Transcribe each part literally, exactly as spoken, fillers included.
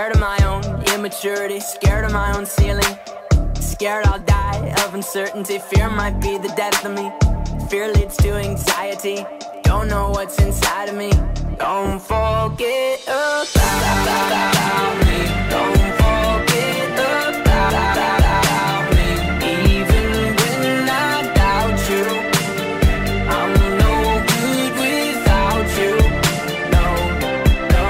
Scared of my own immaturity, scared of my own ceiling. Scared I'll die of uncertainty, fear might be the death of me. Fear leads to anxiety, don't know what's inside of me. Don't forget about me, don't forget about me. Even when I doubt you, I'm no good without you. No, no.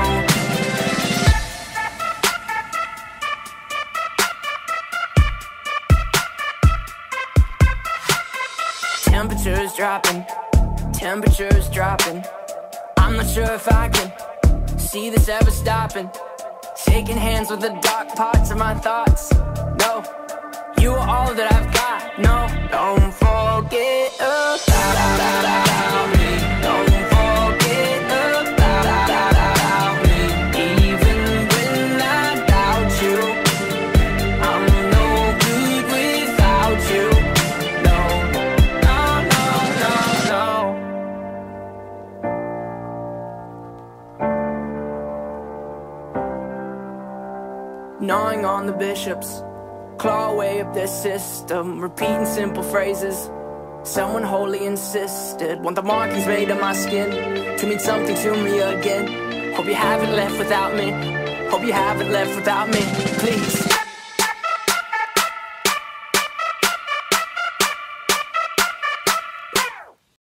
Temperature's dropping, temperature's dropping. I'm not sure if I can see this ever stopping. Shaking hands with the dark parts of my thoughts. No, you are all that I've got. No, don't forget about me. Don't forget about me. Even when I doubt you, I'm no good without you. No, no, no, no, no. Gnawing on the bishops, claw away up their system, repeating simple phrases someone wholly insisted. Want the markings made on my skin to mean something to me again. Hope you haven't left without me, hope you haven't left without me. Please